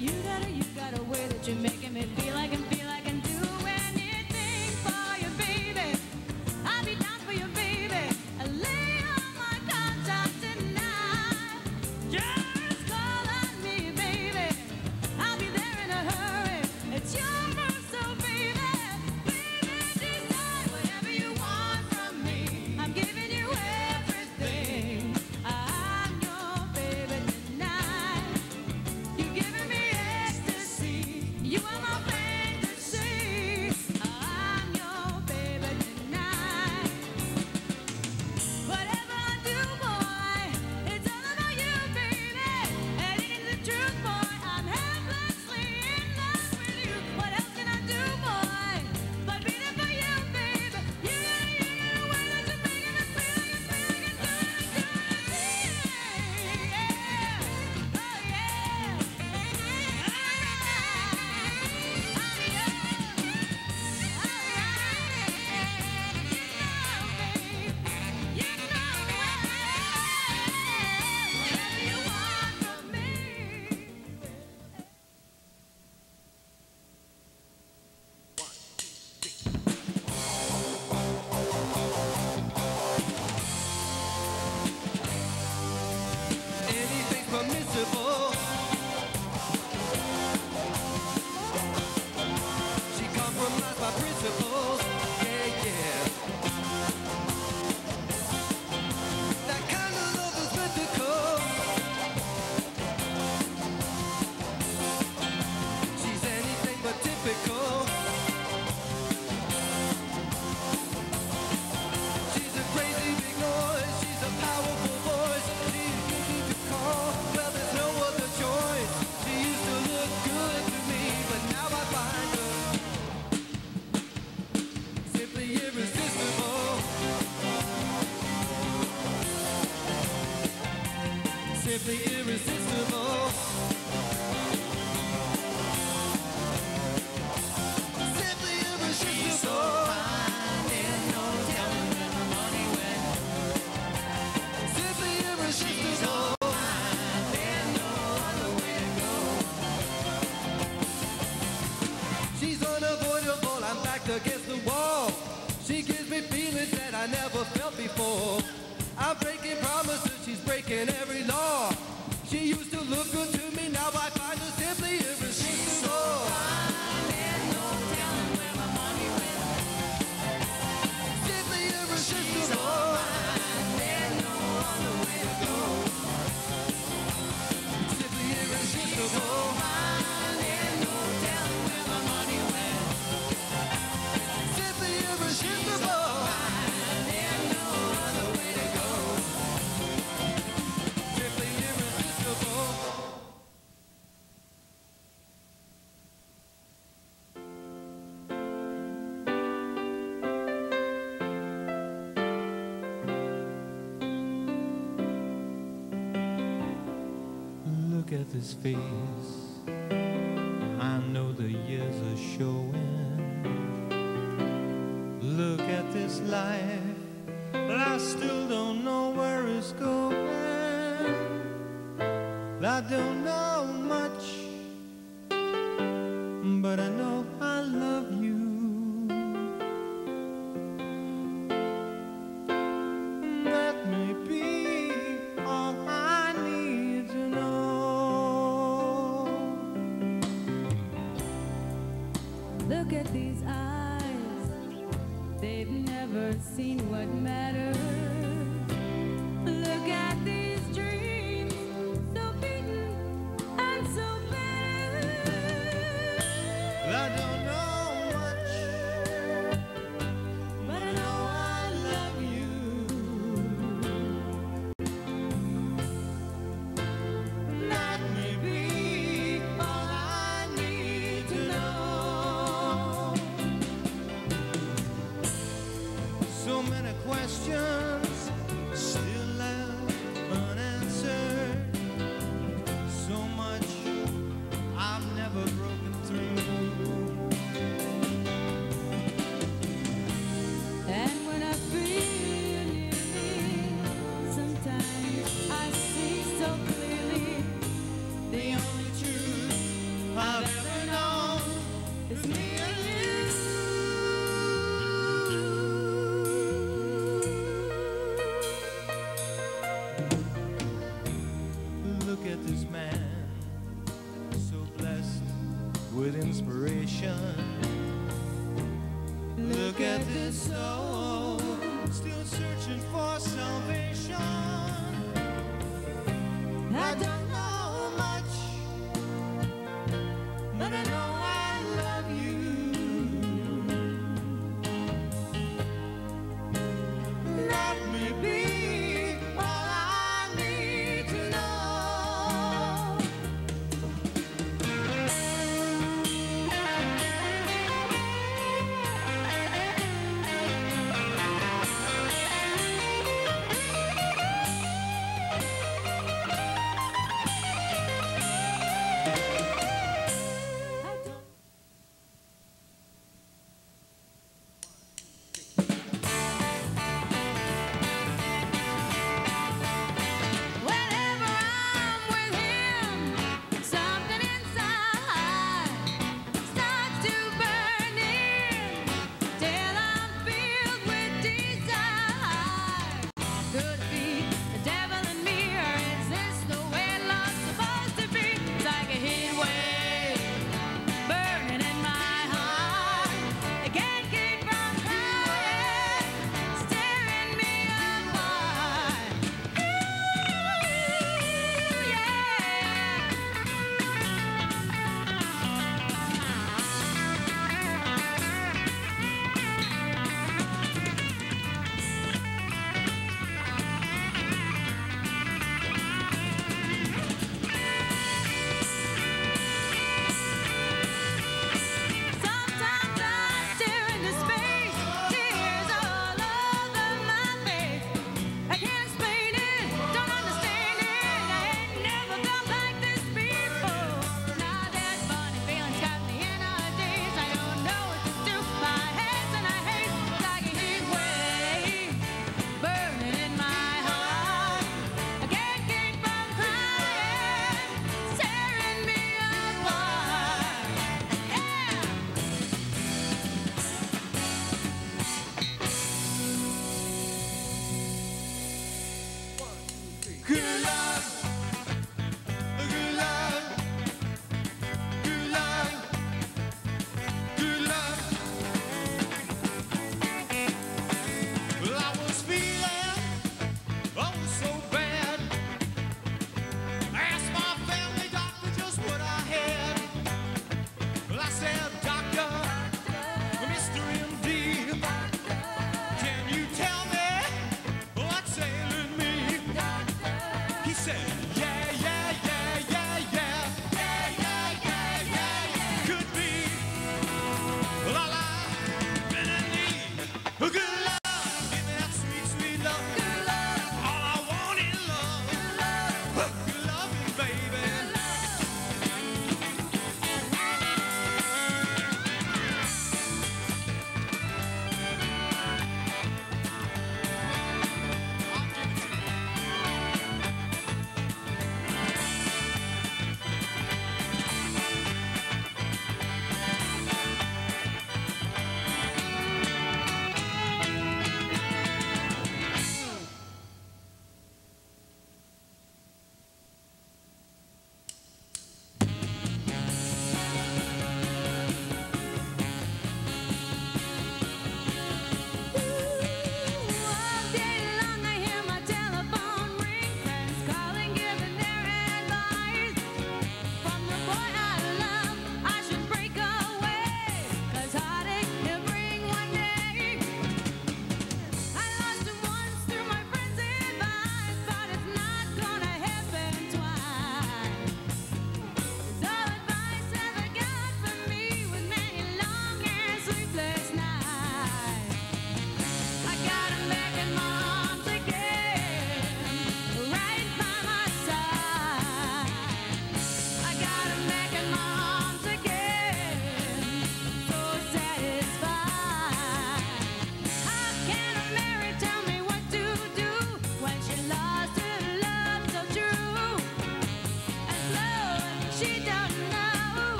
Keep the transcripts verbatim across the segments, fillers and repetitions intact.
you got a, you got a way that you're making me feel like and feel like I can do anything for you, baby. I'll be down for you, baby. I lay all my cards out tonight. Just call on me, baby. I'll be there in a hurry. It's your move, so baby, baby, decide whatever you want from me. I'm giving you everything. I'm your baby tonight. You're giving me ecstasy. You are my fantasy. I'm your baby tonight. Whatever I do, boy, it's all about you, baby. And it is the truth, boy. I'm helplessly in love with you. What else can I do, boy, but be there for you, baby? You got a, you got a way that you're making me feel like I feel like I do it, do it, yeah. Oh yeah. I'm yours. You know, baby. You know whatever you want from me. Anything's permissible. She compromised my principles. Yeah, yeah. That kind of love is mythical. She's anything but typical. She's a crazy big noise. She's a powerful voice. She's easy to call. Well, there's no other choice. She used to look good to me, but now I find her simply irresistible. Simply irresistible. Simply irresistible. Simply irresistible. She's unavoidable, I'm backed against the wall. She gives me feelings that I never felt before. I'm breaking promises, she's breaking every law. She used to look good to me, now I find her simply irresistible. Simply irresistible. Simply irresistible. Simply irresistible. Simply irresistible. Look at this face. I know the years are showing. Look at this life, but I still don't know where it's going. I don't know much, but I know I love you. That may be all I need to know. Look at these eyes. They've never seen what matters. Look at these dreams, so beaten and so bitter. I don't know much, But I know I love you. that may be all I need to know. So many questions It's me and you. Look at this man, so blessed with inspiration. Look at this soul, still searching for salvation. I don't know much, but I know I love you. Let me be all I need to know.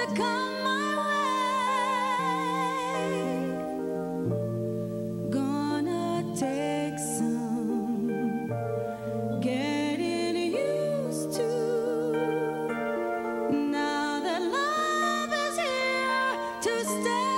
come my way. Gonna take some getting used to. Now that love is here to stay.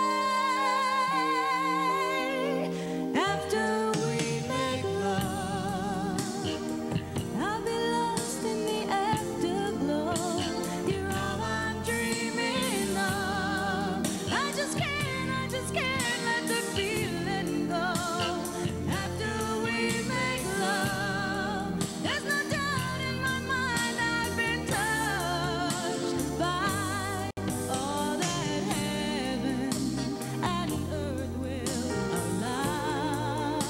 After we make love, I'll be lost in the afterglow. You're all I'm dreaming of. I just can't, I just can't let the feeling go. After we make love, there's no doubt in my mind I've been touched by all that heaven and earth will allow.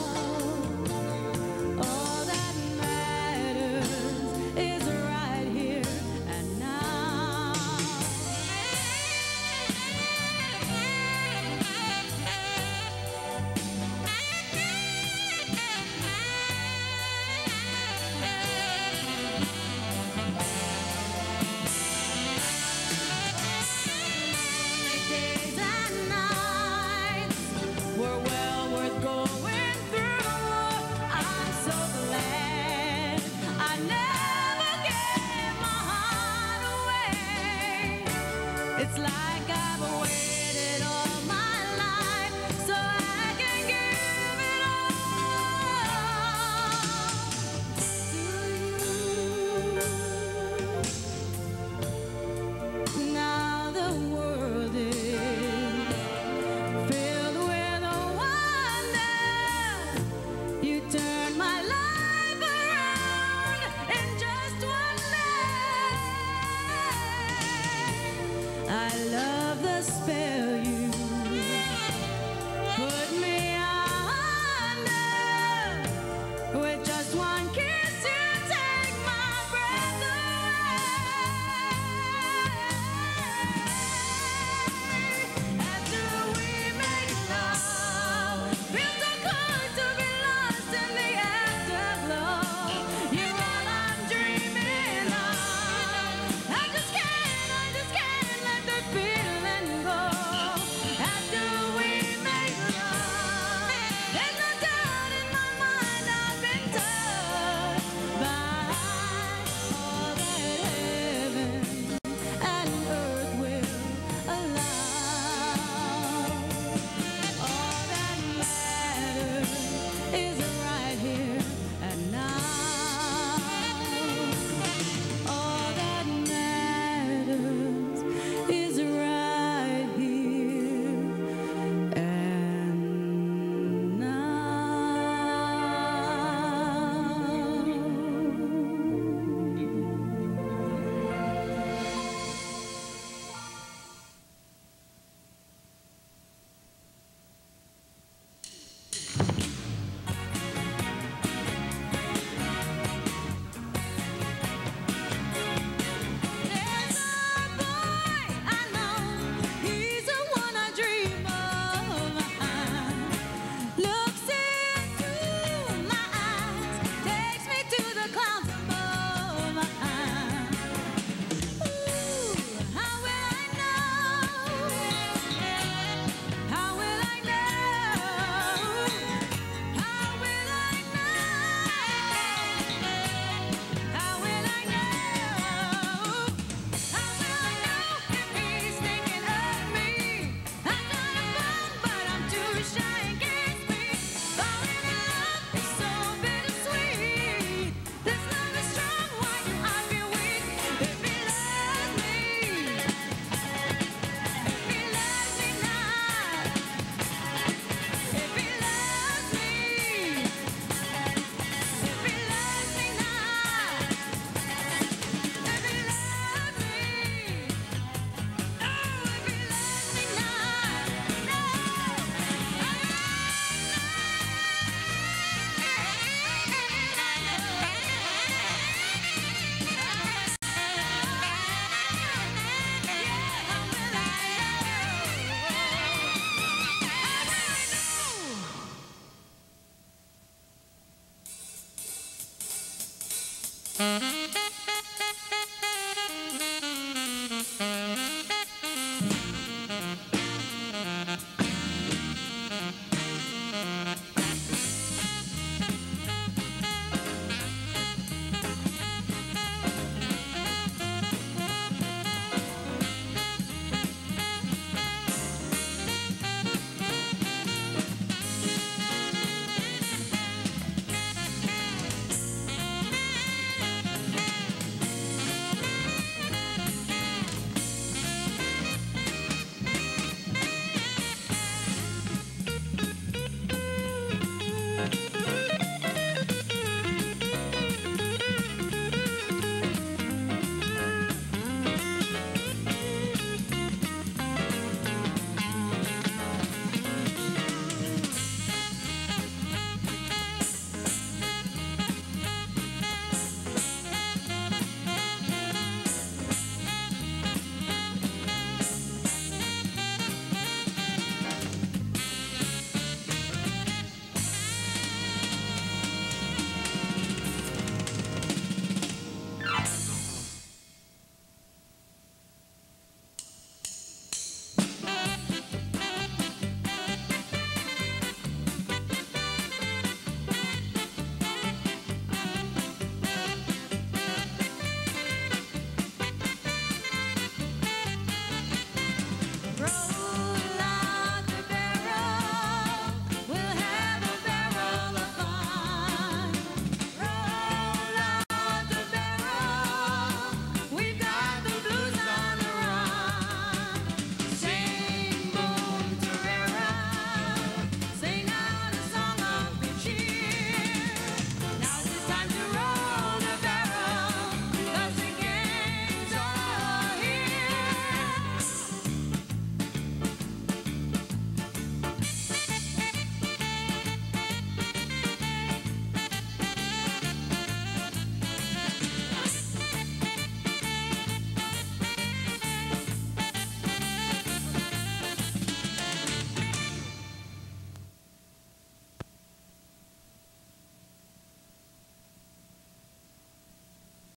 All that matters is right here and now. Days and nights were well worth going through. I'm so glad I never gave my heart away. It's like I've waited all my life so I can give it all to you. Now the world is filled with wonder. You turn my life around in just one day. I love the spell you